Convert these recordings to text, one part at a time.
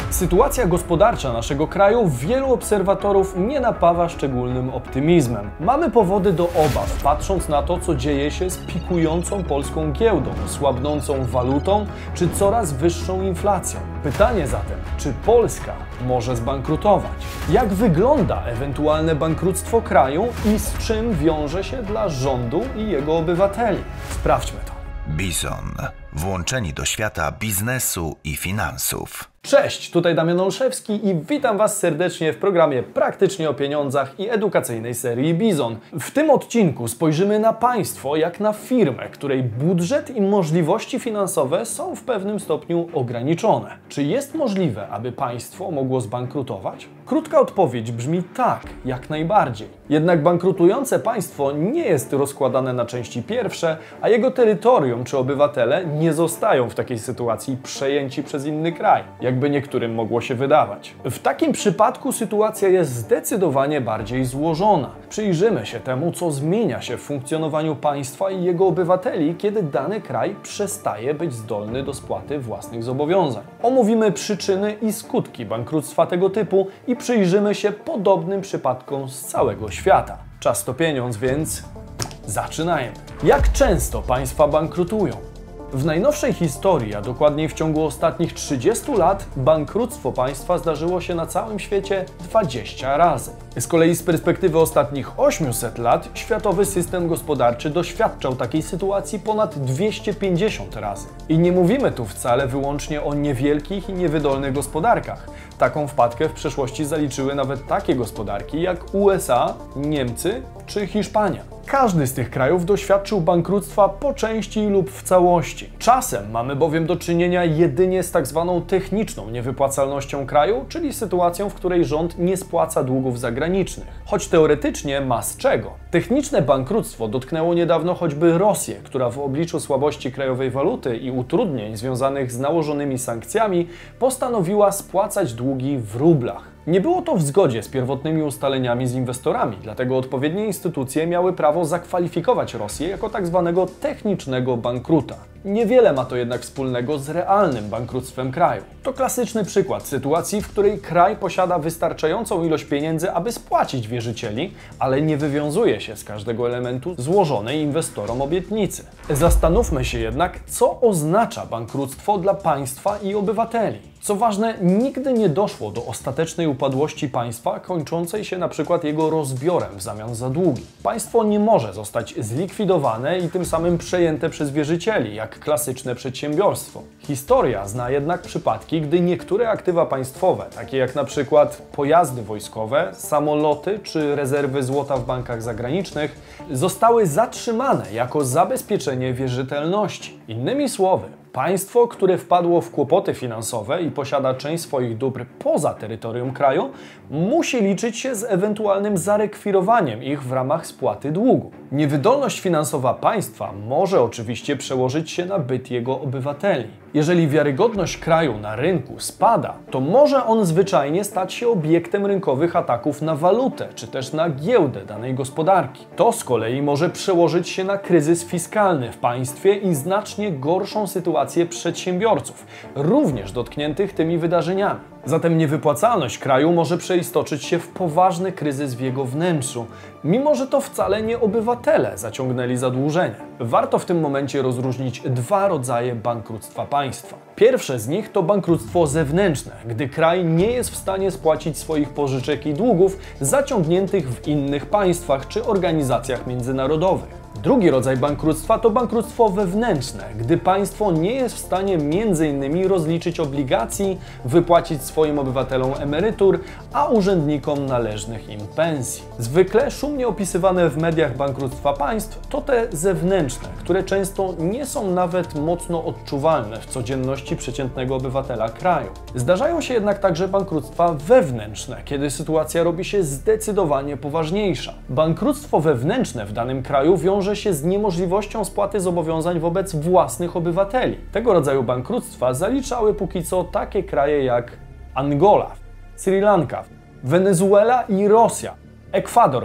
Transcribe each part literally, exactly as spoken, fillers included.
Sytuacja gospodarcza naszego kraju wielu obserwatorów nie napawa szczególnym optymizmem. Mamy powody do obaw, patrząc na to, co dzieje się z pikującą polską giełdą, słabnącą walutą czy coraz wyższą inflacją. Pytanie zatem, czy Polska może zbankrutować? Jak wygląda ewentualne bankructwo kraju i z czym wiąże się dla rządu i jego obywateli? Sprawdźmy to. Bizon. Włączeni do świata biznesu i finansów. Cześć, tutaj Damian Olszewski i witam Was serdecznie w programie Praktycznie o pieniądzach i edukacyjnej serii Bizon. W tym odcinku spojrzymy na państwo jak na firmę, której budżet i możliwości finansowe są w pewnym stopniu ograniczone. Czy jest możliwe, aby państwo mogło zbankrutować? Krótka odpowiedź brzmi tak, jak najbardziej. Jednak bankrutujące państwo nie jest rozkładane na części pierwsze, a jego terytorium czy obywatele nie zostają w takiej sytuacji przejęci przez inny kraj, jakby niektórym mogło się wydawać. W takim przypadku sytuacja jest zdecydowanie bardziej złożona. Przyjrzymy się temu, co zmienia się w funkcjonowaniu państwa i jego obywateli, kiedy dany kraj przestaje być zdolny do spłaty własnych zobowiązań. Omówimy przyczyny i skutki bankructwa tego typu i przyjrzymy się podobnym przypadkom z całego świata. Czas to pieniądz, więc zaczynajmy. Jak często państwa bankrutują? W najnowszej historii, a dokładniej w ciągu ostatnich trzydziestu lat, bankructwo państwa zdarzyło się na całym świecie dwadzieścia razy. Z kolei z perspektywy ostatnich ośmiuset lat światowy system gospodarczy doświadczał takiej sytuacji ponad dwieście pięćdziesiąt razy. I nie mówimy tu wcale wyłącznie o niewielkich i niewydolnych gospodarkach. Taką wpadkę w przeszłości zaliczyły nawet takie gospodarki jak U S A, Niemcy czy Hiszpania. Każdy z tych krajów doświadczył bankructwa po części lub w całości. Czasem mamy bowiem do czynienia jedynie z tak zwaną techniczną niewypłacalnością kraju, czyli sytuacją, w której rząd nie spłaca długów zagranicznych. Choć teoretycznie ma z czego. Techniczne bankructwo dotknęło niedawno choćby Rosję, która w obliczu słabości krajowej waluty i utrudnień związanych z nałożonymi sankcjami postanowiła spłacać długi w rublach. Nie było to w zgodzie z pierwotnymi ustaleniami z inwestorami, dlatego odpowiednie instytucje miały prawo zakwalifikować Rosję jako tak zwanego technicznego bankruta. Niewiele ma to jednak wspólnego z realnym bankructwem kraju. To klasyczny przykład sytuacji, w której kraj posiada wystarczającą ilość pieniędzy, aby spłacić wierzycieli, ale nie wywiązuje się z każdego elementu złożonej inwestorom obietnicy. Zastanówmy się jednak, co oznacza bankructwo dla państwa i obywateli. Co ważne, nigdy nie doszło do ostatecznej upadłości państwa, kończącej się na przykład jego rozbiorem w zamian za długi. Państwo nie może zostać zlikwidowane i tym samym przejęte przez wierzycieli, jak klasyczne przedsiębiorstwo. Historia zna jednak przypadki, gdy niektóre aktywa państwowe, takie jak na przykład pojazdy wojskowe, samoloty czy rezerwy złota w bankach zagranicznych, zostały zatrzymane jako zabezpieczenie wierzytelności. Innymi słowy, państwo, które wpadło w kłopoty finansowe i posiada część swoich dóbr poza terytorium kraju, musi liczyć się z ewentualnym zarekwirowaniem ich w ramach spłaty długu. Niewydolność finansowa państwa może oczywiście przełożyć się na byt jego obywateli. Jeżeli wiarygodność kraju na rynku spada, to może on zwyczajnie stać się obiektem rynkowych ataków na walutę, czy też na giełdę danej gospodarki. To z kolei może przełożyć się na kryzys fiskalny w państwie i znacznie gorszą sytuację przedsiębiorców, również dotkniętych tymi wydarzeniami. Zatem niewypłacalność kraju może przeistoczyć się w poważny kryzys w jego wnętrzu, mimo że to wcale nie obywatele zaciągnęli zadłużenie. Warto w tym momencie rozróżnić dwa rodzaje bankructwa państwa. Pierwsze z nich to bankructwo zewnętrzne, gdy kraj nie jest w stanie spłacić swoich pożyczek i długów zaciągniętych w innych państwach czy organizacjach międzynarodowych. Drugi rodzaj bankructwa to bankructwo wewnętrzne, gdy państwo nie jest w stanie między innymi rozliczyć obligacji, wypłacić swoim obywatelom emerytur, a urzędnikom należnych im pensji. Zwykle szumnie opisywane w mediach bankructwa państw to te zewnętrzne, które często nie są nawet mocno odczuwalne w codzienności przeciętnego obywatela kraju. Zdarzają się jednak także bankructwa wewnętrzne, kiedy sytuacja robi się zdecydowanie poważniejsza. Bankructwo wewnętrzne w danym kraju wiąże się z niemożliwością spłaty zobowiązań wobec własnych obywateli. Tego rodzaju bankructwa zaliczały póki co takie kraje jak Angola, Sri Lanka, Wenezuela i Rosja, Ekwador,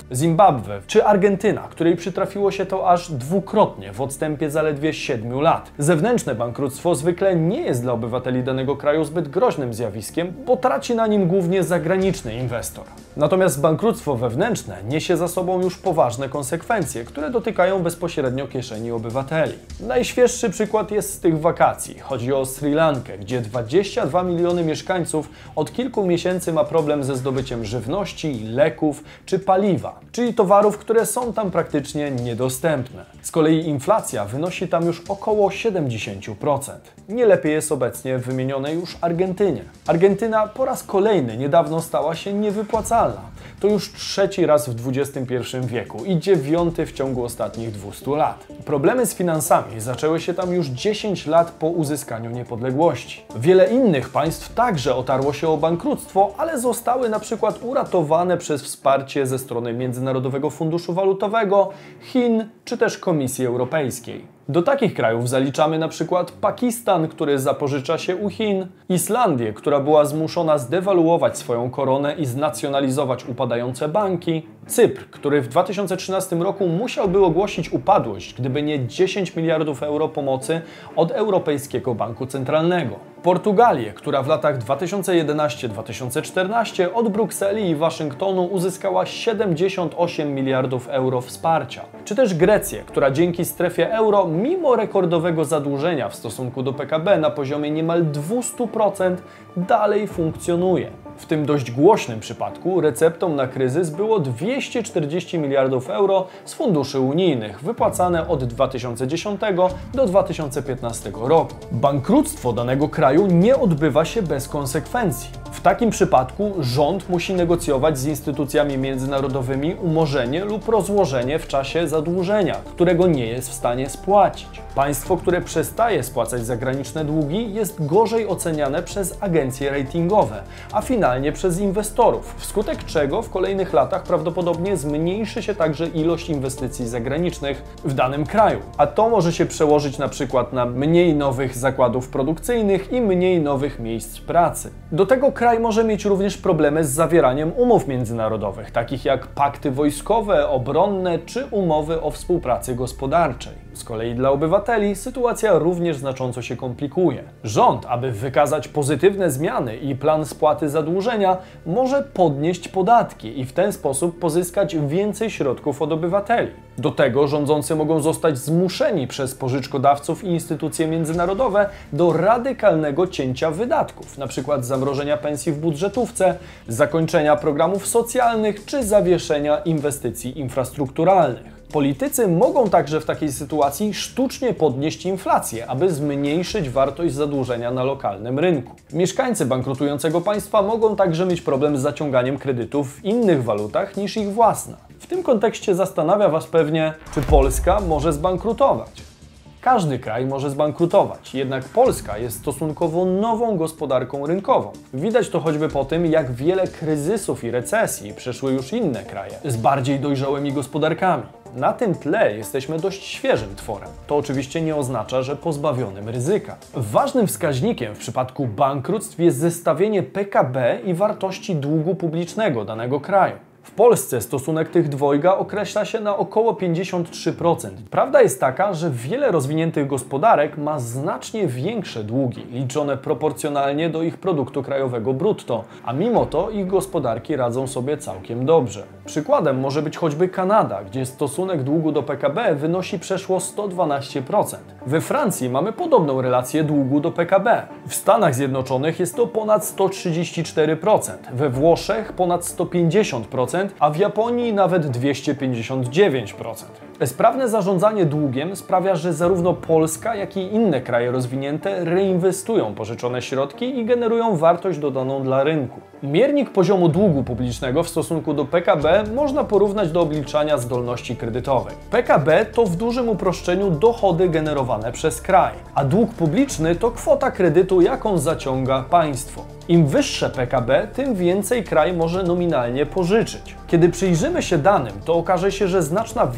Zimbabwe czy Argentyna, której przytrafiło się to aż dwukrotnie w odstępie zaledwie siedmiu lat. Zewnętrzne bankructwo zwykle nie jest dla obywateli danego kraju zbyt groźnym zjawiskiem, bo traci na nim głównie zagraniczny inwestor. Natomiast bankructwo wewnętrzne niesie za sobą już poważne konsekwencje, które dotykają bezpośrednio kieszeni obywateli. Najświeższy przykład jest z tych wakacji. Chodzi o Sri Lankę, gdzie dwadzieścia dwa miliony mieszkańców od kilku miesięcy ma problem ze zdobyciem żywności, leków czy paliwa, czyli towarów, które są tam praktycznie niedostępne. Z kolei inflacja wynosi tam już około siedemdziesiąt procent. Nie lepiej jest obecnie w wymienionej już Argentynie. Argentyna po raz kolejny niedawno stała się niewypłacalna. To już trzeci raz w dwudziestym pierwszym wieku i dziewiąty w ciągu ostatnich dwustu lat. Problemy z finansami zaczęły się tam już dziesięć lat po uzyskaniu niepodległości. Wiele innych państw także otarło się o bankructwo, ale zostały na przykład uratowane przez wsparcie ze strony Międzynarodowego Funduszu Walutowego, Chin czy też Komisji Europejskiej. Do takich krajów zaliczamy na przykład Pakistan, który zapożycza się u Chin, Islandię, która była zmuszona zdewaluować swoją koronę i znacjonalizować upadające banki, Cypr, który w dwa tysiące trzynastym roku musiałby ogłosić upadłość, gdyby nie dziesięć miliardów euro pomocy od Europejskiego Banku Centralnego, Portugalię, która w latach dwa tysiące jedenastym do dwa tysiące czternastego od Brukseli i Waszyngtonu uzyskała siedemdziesiąt osiem miliardów euro wsparcia, czy też Grecję, która dzięki strefie euro mimo rekordowego zadłużenia w stosunku do P K B na poziomie niemal dwieście procent dalej funkcjonuje. W tym dość głośnym przypadku receptą na kryzys było dwieście czterdzieści miliardów euro z funduszy unijnych, wypłacane od dwa tysiące dziesiątego do dwa tysiące piętnastego roku. Bankructwo danego kraju nie odbywa się bez konsekwencji. W takim przypadku rząd musi negocjować z instytucjami międzynarodowymi umorzenie lub rozłożenie w czasie zadłużenia, którego nie jest w stanie spłacić. Państwo, które przestaje spłacać zagraniczne długi, jest gorzej oceniane przez agencje ratingowe, a finalnie przez inwestorów, wskutek czego w kolejnych latach prawdopodobnie zmniejszy się także ilość inwestycji zagranicznych w danym kraju. A to może się przełożyć na przykład na mniej nowych zakładów produkcyjnych i mniej nowych miejsc pracy. Do tego kraj może mieć również problemy z zawieraniem umów międzynarodowych, takich jak pakty wojskowe, obronne czy umowy o współpracy gospodarczej. Z kolei dla obywateli sytuacja również znacząco się komplikuje. Rząd, aby wykazać pozytywne zmiany i plan spłaty zadłużenia, może podnieść podatki i w ten sposób pozyskać więcej środków od obywateli. Do tego rządzący mogą zostać zmuszeni przez pożyczkodawców i instytucje międzynarodowe do radykalnego cięcia wydatków, np. zamrożenia pensji w budżetówce, zakończenia programów socjalnych czy zawieszenia inwestycji infrastrukturalnych. Politycy mogą także w takiej sytuacji sztucznie podnieść inflację, aby zmniejszyć wartość zadłużenia na lokalnym rynku. Mieszkańcy bankrutującego państwa mogą także mieć problem z zaciąganiem kredytów w innych walutach niż ich własna. W tym kontekście zastanawia Was pewnie, czy Polska może zbankrutować. Każdy kraj może zbankrutować, jednak Polska jest stosunkowo nową gospodarką rynkową. Widać to choćby po tym, jak wiele kryzysów i recesji przeszły już inne kraje z bardziej dojrzałymi gospodarkami. Na tym tle jesteśmy dość świeżym tworem. To oczywiście nie oznacza, że pozbawionym ryzyka. Ważnym wskaźnikiem w przypadku bankructw jest zestawienie P K B i wartości długu publicznego danego kraju. W Polsce stosunek tych dwojga określa się na około pięćdziesiąt trzy procent. Prawda jest taka, że wiele rozwiniętych gospodarek ma znacznie większe długi, liczone proporcjonalnie do ich produktu krajowego brutto, a mimo to ich gospodarki radzą sobie całkiem dobrze. Przykładem może być choćby Kanada, gdzie stosunek długu do P K B wynosi przeszło sto dwanaście procent. We Francji mamy podobną relację długu do P K B. W Stanach Zjednoczonych jest to ponad sto trzydzieści cztery procent, we Włoszech ponad sto pięćdziesiąt procent, a w Japonii nawet dwieście pięćdziesiąt dziewięć procent. Sprawne zarządzanie długiem sprawia, że zarówno Polska, jak i inne kraje rozwinięte reinwestują pożyczone środki i generują wartość dodaną dla rynku. Miernik poziomu długu publicznego w stosunku do P K B można porównać do obliczania zdolności kredytowej. P K B to w dużym uproszczeniu dochody generowane przez kraj, a dług publiczny to kwota kredytu, jaką zaciąga państwo. Im wyższe P K B, tym więcej kraj może nominalnie pożyczyć. Kiedy przyjrzymy się danym, to okaże się, że znaczna większość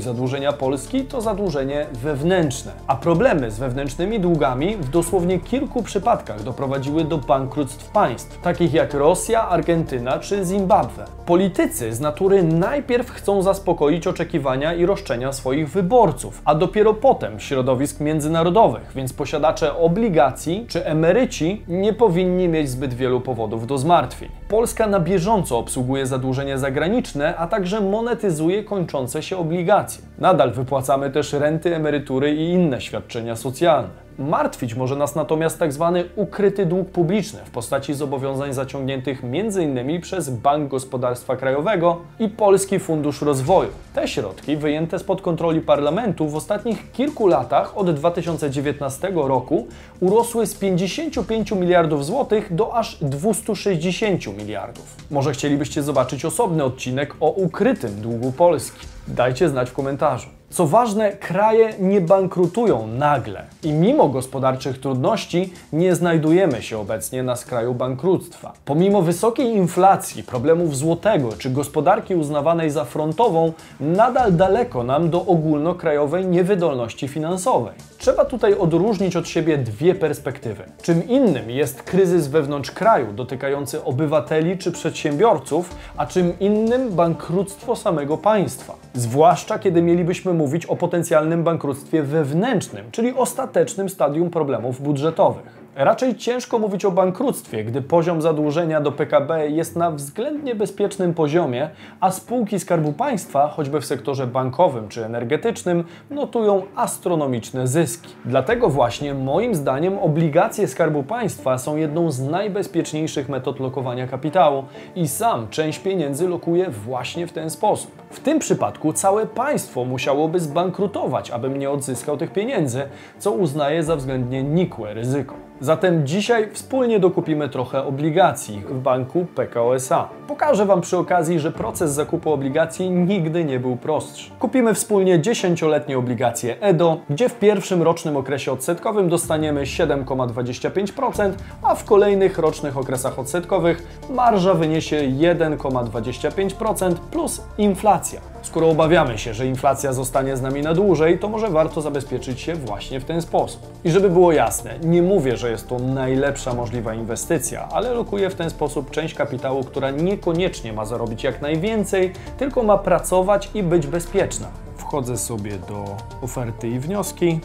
zadłużenia Polski to zadłużenie wewnętrzne, a problemy z wewnętrznymi długami w dosłownie kilku przypadkach doprowadziły do bankructw państw, takich jak Rosja, Argentyna czy Zimbabwe. Politycy z natury najpierw chcą zaspokoić oczekiwania i roszczenia swoich wyborców, a dopiero potem środowisk międzynarodowych, więc posiadacze obligacji czy emeryci nie powinni mieć zbyt wielu powodów do zmartwień. Polska na bieżąco obsługuje zadłużenie zagraniczne, a także monetyzuje kończące się obligacje. Nadal wypłacamy też renty, emerytury i inne świadczenia socjalne. Martwić może nas natomiast tak zwany ukryty dług publiczny w postaci zobowiązań zaciągniętych między innymi przez Bank Gospodarstwa Krajowego i Polski Fundusz Rozwoju. Te środki, wyjęte spod kontroli parlamentu, w ostatnich kilku latach od dwa tysiące dziewiętnastego roku urosły z pięćdziesięciu pięciu miliardów złotych do aż dwustu sześćdziesięciu miliardów. Może chcielibyście zobaczyć osobny odcinek o ukrytym długu Polski? Dajcie znać w komentarzu. Co ważne, kraje nie bankrutują nagle i mimo gospodarczych trudności nie znajdujemy się obecnie na skraju bankructwa. Pomimo wysokiej inflacji, problemów złotego czy gospodarki uznawanej za frontową, nadal daleko nam do ogólnokrajowej niewydolności finansowej. Trzeba tutaj odróżnić od siebie dwie perspektywy. Czym innym jest kryzys wewnątrz kraju dotykający obywateli czy przedsiębiorców, a czym innym bankructwo samego państwa. Zwłaszcza kiedy mielibyśmy mówić o potencjalnym bankructwie wewnętrznym, czyli ostatecznym stadium problemów budżetowych. Raczej ciężko mówić o bankructwie, gdy poziom zadłużenia do P K B jest na względnie bezpiecznym poziomie, a spółki Skarbu Państwa, choćby w sektorze bankowym czy energetycznym, notują astronomiczne zyski. Dlatego właśnie moim zdaniem obligacje Skarbu Państwa są jedną z najbezpieczniejszych metod lokowania kapitału i sam część pieniędzy lokuje właśnie w ten sposób. W tym przypadku całe państwo musiałoby zbankrutować, abym nie odzyskał tych pieniędzy, co uznaję za względnie nikłe ryzyko. Zatem dzisiaj wspólnie dokupimy trochę obligacji w banku P K O S A. Pokażę Wam przy okazji, że proces zakupu obligacji nigdy nie był prostszy. Kupimy wspólnie dziesięcioletnie obligacje E D O, gdzie w pierwszym rocznym okresie odsetkowym dostaniemy siedem przecinek dwadzieścia pięć procent, a w kolejnych rocznych okresach odsetkowych marża wyniesie jeden przecinek dwadzieścia pięć procent plus inflacja. Skoro obawiamy się, że inflacja zostanie z nami na dłużej, to może warto zabezpieczyć się właśnie w ten sposób. I żeby było jasne, nie mówię, że jest to najlepsza możliwa inwestycja, ale lokuję w ten sposób część kapitału, która niekoniecznie ma zarobić jak najwięcej, tylko ma pracować i być bezpieczna. Wchodzę sobie do oferty i wnioski.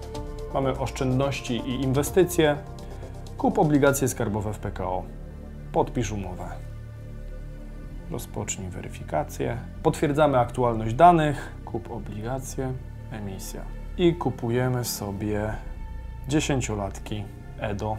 Mamy oszczędności i inwestycje. Kup obligacje skarbowe w P K O. Podpisz umowę. Rozpocznij weryfikację. Potwierdzamy aktualność danych. Kup obligacje, emisja. I kupujemy sobie dziesięciolatki E D O.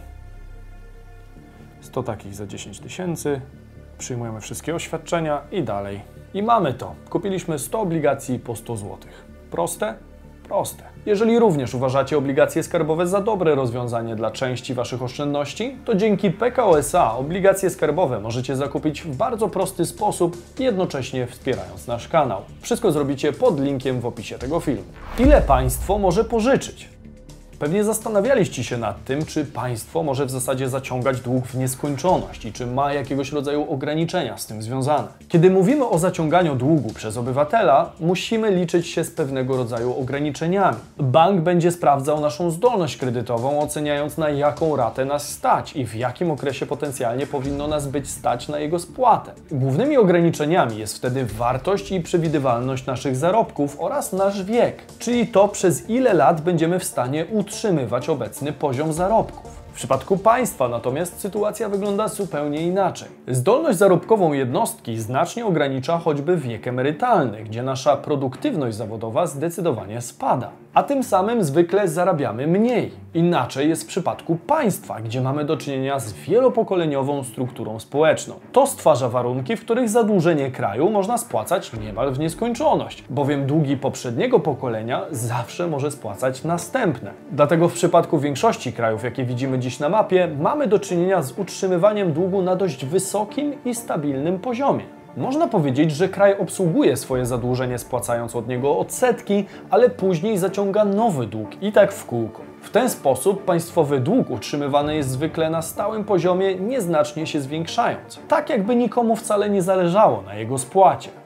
sto takich za dziesięć tysięcy. Przyjmujemy wszystkie oświadczenia i dalej. I mamy to. Kupiliśmy sto obligacji po sto złotych. Proste? Proste. Jeżeli również uważacie obligacje skarbowe za dobre rozwiązanie dla części Waszych oszczędności, to dzięki P K O S A obligacje skarbowe możecie zakupić w bardzo prosty sposób, jednocześnie wspierając nasz kanał. Wszystko zrobicie pod linkiem w opisie tego filmu. Ile państwo może pożyczyć? Pewnie zastanawialiście się nad tym, czy państwo może w zasadzie zaciągać dług w nieskończoność i czy ma jakiegoś rodzaju ograniczenia z tym związane. Kiedy mówimy o zaciąganiu długu przez obywatela, musimy liczyć się z pewnego rodzaju ograniczeniami. Bank będzie sprawdzał naszą zdolność kredytową, oceniając, na jaką ratę nas stać i w jakim okresie potencjalnie powinno nas być stać na jego spłatę. Głównymi ograniczeniami jest wtedy wartość i przewidywalność naszych zarobków oraz nasz wiek, czyli to, przez ile lat będziemy w stanie utrzymywać obecny poziom zarobków. W przypadku państwa natomiast sytuacja wygląda zupełnie inaczej. Zdolność zarobkową jednostki znacznie ogranicza choćby wiek emerytalny, gdzie nasza produktywność zawodowa zdecydowanie spada, a tym samym zwykle zarabiamy mniej. Inaczej jest w przypadku państwa, gdzie mamy do czynienia z wielopokoleniową strukturą społeczną. To stwarza warunki, w których zadłużenie kraju można spłacać niemal w nieskończoność, bowiem długi poprzedniego pokolenia zawsze może spłacać następne. Dlatego w przypadku większości krajów, jakie widzimy dziś na mapie, mamy do czynienia z utrzymywaniem długu na dość wysokim i stabilnym poziomie. Można powiedzieć, że kraj obsługuje swoje zadłużenie, spłacając od niego odsetki, ale później zaciąga nowy dług i tak w kółko. W ten sposób państwowy dług utrzymywany jest zwykle na stałym poziomie, nieznacznie się zwiększając. Tak jakby nikomu wcale nie zależało na jego spłacie.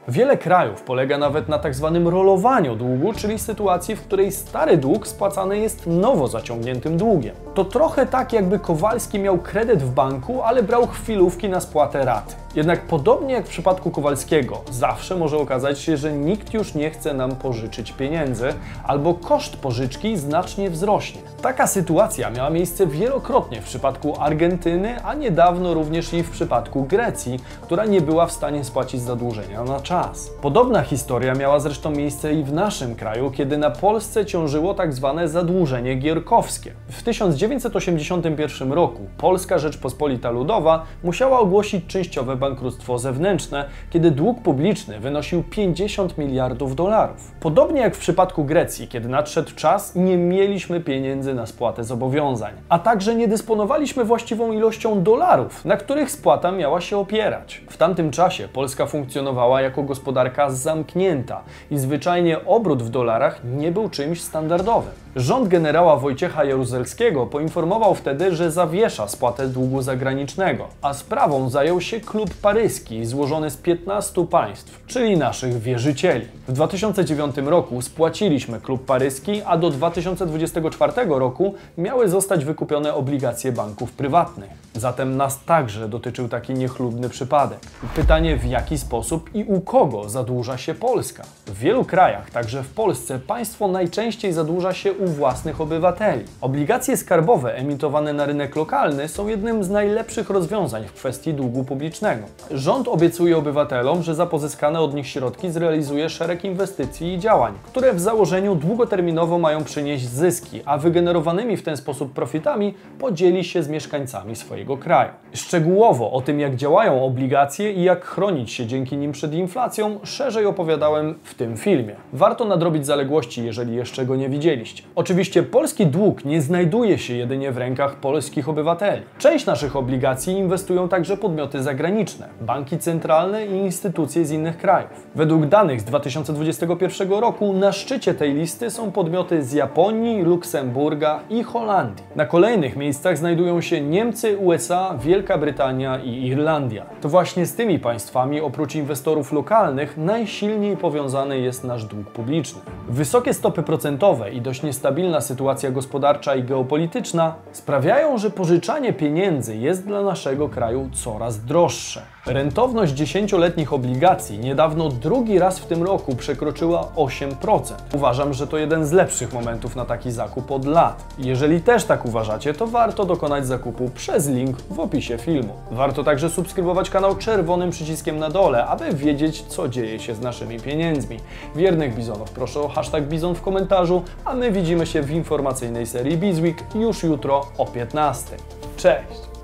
Wiele krajów polega nawet na tak zwanym rolowaniu długu, czyli sytuacji, w której stary dług spłacany jest nowo zaciągniętym długiem. To trochę tak, jakby Kowalski miał kredyt w banku, ale brał chwilówki na spłatę raty. Jednak podobnie jak w przypadku Kowalskiego, zawsze może okazać się, że nikt już nie chce nam pożyczyć pieniędzy, albo koszt pożyczki znacznie wzrośnie. Taka sytuacja miała miejsce wielokrotnie w przypadku Argentyny, a niedawno również i w przypadku Grecji, która nie była w stanie spłacić zadłużenia na czas. Podobna historia miała zresztą miejsce i w naszym kraju, kiedy na Polsce ciążyło tak zwane zadłużenie gierkowskie. W tysiąc dziewięćset osiemdziesiątym pierwszym roku Polska Rzeczpospolita Ludowa musiała ogłosić częściowe bankructwo zewnętrzne, kiedy dług publiczny wynosił pięćdziesiąt miliardów dolarów. Podobnie jak w przypadku Grecji, kiedy nadszedł czas, nie mieliśmy pieniędzy na spłatę zobowiązań, a także nie dysponowaliśmy właściwą ilością dolarów, na których spłata miała się opierać. W tamtym czasie Polska funkcjonowała jako gospodarka zamknięta i zwyczajnie obrót w dolarach nie był czymś standardowym. Rząd generała Wojciecha Jaruzelskiego poinformował wtedy, że zawiesza spłatę długu zagranicznego, a sprawą zajął się Klub Paryski złożony z piętnastu państw, czyli naszych wierzycieli. W dwa tysiące dziewiątym roku spłaciliśmy Klub Paryski, a do dwa tysiące dwudziestego czwartego roku miały zostać wykupione obligacje banków prywatnych. Zatem nas także dotyczył taki niechlubny przypadek. Pytanie, w jaki sposób i u kogo zadłuża się Polska? W wielu krajach, także w Polsce, państwo najczęściej zadłuża się u własnych obywateli. Obligacje skarbowe emitowane na rynek lokalny są jednym z najlepszych rozwiązań w kwestii długu publicznego. Rząd obiecuje obywatelom, że za pozyskane od nich środki zrealizuje szereg inwestycji i działań, które w założeniu długoterminowo mają przynieść zyski, a wygenerowanymi w ten sposób profitami podzieli się z mieszkańcami swojego kraju. Szczegółowo o tym, jak działają obligacje i jak chronić się dzięki nim przed inflacją, szerzej opowiadałem w tym filmie. Warto nadrobić zaległości, jeżeli jeszcze go nie widzieliście. Oczywiście polski dług nie znajduje się jedynie w rękach polskich obywateli. Część naszych obligacji inwestują także podmioty zagraniczne, banki centralne i instytucje z innych krajów. Według danych z dwa tysiące dwudziestego pierwszego roku na szczycie tej listy są podmioty z Japonii, Luksemburga i Holandii. Na kolejnych miejscach znajdują się Niemcy, U S A, Wielka Brytania i Irlandia. To właśnie z tymi państwami, oprócz inwestorów lokalnych, najsilniej powiązany jest nasz dług publiczny. Wysokie stopy procentowe i dość niestabilna sytuacja gospodarcza i geopolityczna sprawiają, że pożyczanie pieniędzy jest dla naszego kraju coraz droższe. Rentowność dziesięcioletnich obligacji niedawno drugi raz w tym roku przekroczyła osiem procent. Uważam, że to jeden z lepszych momentów na taki zakup od lat. Jeżeli też tak uważacie, to warto dokonać zakupu przez link w opisie filmu. Warto także subskrybować kanał czerwonym przyciskiem na dole, aby wiedzieć, co dzieje się z naszymi pieniędzmi. Wiernych bizonów proszę o hashtag bizon w komentarzu, a my widzimy się w informacyjnej serii Bizweek już jutro o piętnastej. Cześć!